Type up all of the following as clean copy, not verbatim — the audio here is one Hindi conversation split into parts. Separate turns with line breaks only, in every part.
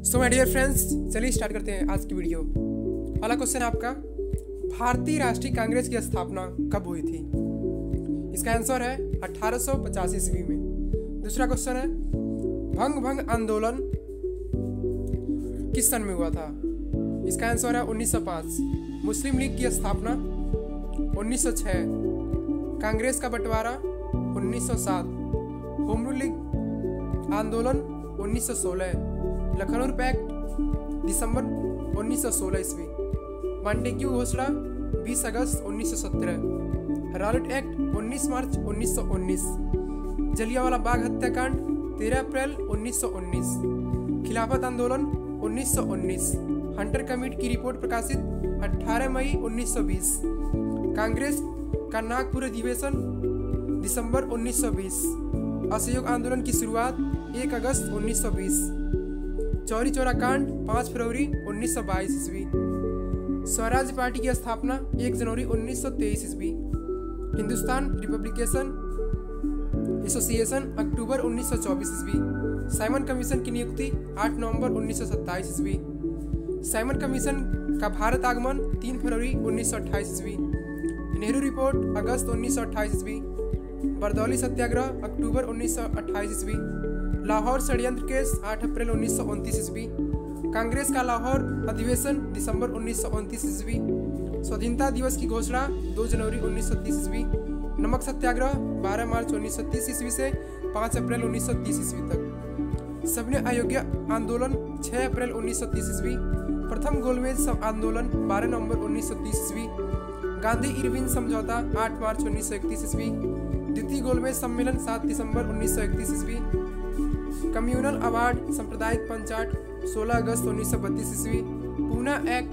सो माय डियर फ्रेंड्स, चलिए स्टार्ट करते हैं आज की वीडियो। पहला क्वेश्चन आपका, भारतीय राष्ट्रीय कांग्रेस की स्थापना कब हुई थी? इसका आंसर है 1885 ईस्वी में। दूसरा क्वेश्चन है, भंग आंदोलन किस सन में हुआ था? इसका आंसर है 1905। मुस्लिम लीग की स्थापना 1906। कांग्रेस का बंटवारा 1907। होम रूल लीग आंदोलन 1916। लखनऊ पैक्ट दिसंबर 1916 ईस्वी। मांटेग्यू घोषणा 20 अगस्त 1917। रॉलेट एक्ट 19 मार्च 1919। जलियांवाला बाग हत्याकांड 13 अप्रैल 1919। खिलाफत आंदोलन 1919। हंटर कमेटी की रिपोर्ट प्रकाशित 18 मई 1920। कांग्रेस का नागपुर अधिवेशन दिसंबर 1920। असहयोग आंदोलन की शुरुआत 1 अगस्त 1920। चौरी चौरा कांड 5 फरवरी 1922 ईस्वी। स्वराज पार्टी की स्थापना 1 जनवरी 1923 ईस्वी। हिंदुस्तान रिपब्लिकेशन एसोसिएशन अक्टूबर 1924 ईस्वी। साइमन कमीशन की नियुक्ति 8 नवंबर 1927 ईस्वी। साइमन कमीशन का भारत आगमन 3 फरवरी 1928 ईस्वी। नेहरू रिपोर्ट अगस्त 1928 ईस्वी। बरदौली सत्याग्रह अक्टूबर 1928 ईस्वी। लाहौर षड्यंत्र केस 8 अप्रैल 1929 ईस्वी। कांग्रेस का लाहौर अधिवेशन दिसंबर 1929 ईस्वी। स्वाधीनता दिवस की घोषणा 2 जनवरी 1930 ईस्वी। नमक सत्याग्रह 12 मार्च 1930 ईस्वी से 5 अप्रैल 1930 ईस्वी तक। सबने अयोग्य आंदोलन 6 अप्रैल 1930 ईस्वी। प्रथम गोलमेज आंदोलन 12 नवंबर 1930 ईस्वी। गांधी इरविन समझौता 8 मार्च 1931 ईस्वी। द्वितीय गोलमेज सम्मेलन 7 दिसंबर 1931 ईस्वी। कम्युनल अवार्ड सांप्रदायिक पंचायत 16 अगस्त 1932 ईस्वी। पूना एक्ट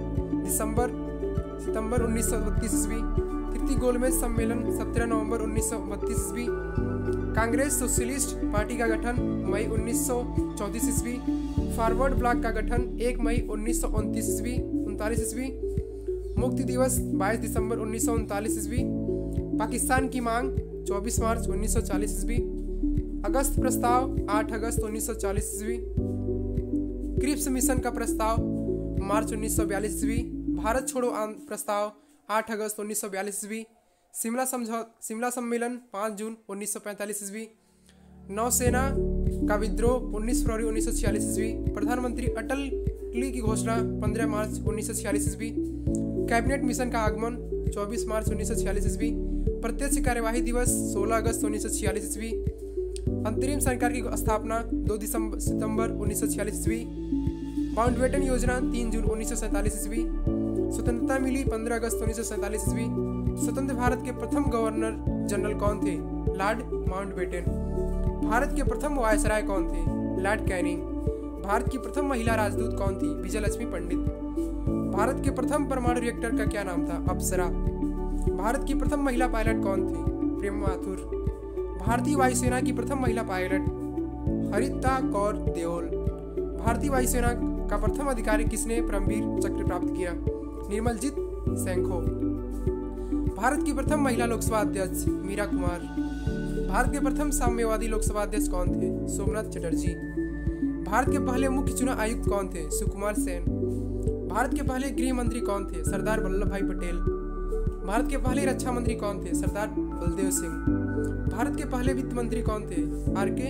सितंबर 1932 ईस्वी। तृतीय गोलमेज सम्मेलन 17 नवंबर 1932 ईस्वी। कांग्रेस सोशलिस्ट पार्टी का गठन मई 1934 ईस्वी। फॉरवर्ड ब्लॉक का गठन 1 मई 1939 ईस्वी। मुक्ति दिवस 22 दिसंबर 1939 ईस्वी। पाकिस्तान की मांग 24 मार्च 1940 ईस्वी। अगस्त प्रस्ताव 8 अगस्त 1940 ईस्वी। क्रिप्स मिशन का प्रस्ताव मार्च 1942 ईस्वी। भारत छोड़ो प्रस्ताव 8 अगस्त 1942 ईस्वी। शिमला सम्मेलन 5 जून 1945 ईस्वी। नौसेना का विद्रोह 19 फरवरी 1946 ईस्वी। प्रधानमंत्री अटल की घोषणा 15 मार्च 1946 ईस्वी। कैबिनेट मिशन का आगमन 24 मार्च 1946 ईस्वी। प्रत्यक्ष कार्यवाही दिवस 16 अगस्त 1946 ईस्वी। अंतरिम सरकार की स्थापना 2 सितंबर 1946 ईस्वी। माउंटबेटन योजना 3 जून 1947 ईस्वी। स्वतंत्रता मिली 15 अगस्त 1947 ईस्वी। स्वतंत्र भारत के प्रथम गवर्नर जनरल कौन थे? Lord Mountbatten. भारत के प्रथम वायसराय कौन थे? Lord Canning. भारत की प्रथम महिला राजदूत कौन थी? विजयलक्ष्मी पंडित। भारत के प्रथम परमाणु रिएक्टर का क्या नाम था? अप्सरा। भारत की प्रथम महिला पायलट कौन थी? प्रेम माथुर। भारतीय वायुसेना की प्रथम महिला पायलट हरिता कौर देओल। भारतीय वायुसेना का प्रथम अधिकारी किसने परमवीर चक्र प्राप्त किया? निर्मलजीत सैंखो। भारत की प्रथम महिला लोकसभा अध्यक्ष मीरा कुमार। भारत के प्रथम साम्यवादी लोकसभा अध्यक्ष कौन थे? सोमनाथ चटर्जी। भारत के पहले मुख्य चुनाव आयुक्त कौन थे? सुकुमार सेन। भारत के पहले गृह मंत्री कौन थे? सरदार वल्लभ भाई पटेल। भारत के पहले रक्षा मंत्री कौन थे? सरदार बलदेव सिंह। भारत के पहले वित्त मंत्री कौन थे? आर.के.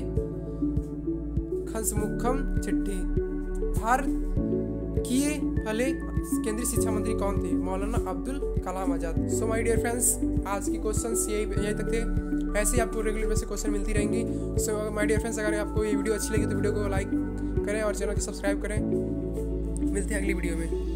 खंसमुखम चिट्ठी। भारत के पहले केंद्रीय शिक्षा मंत्री कौन थे? Maulana Abdul Kalam Azad. So my dear friends, आज की क्वेश्चंस यही तक थे। ऐसे ही आपको रेगुलर बेसिस क्वेश्चन मिलती रहेंगी। सो माय डियर फ्रेंड्स, अगर आपको ये वीडियो अच्छी लगी तो वीडियो को लाइक करें और चैनल को सब्सक्राइब करें। मिलते हैं अगली वीडियो में।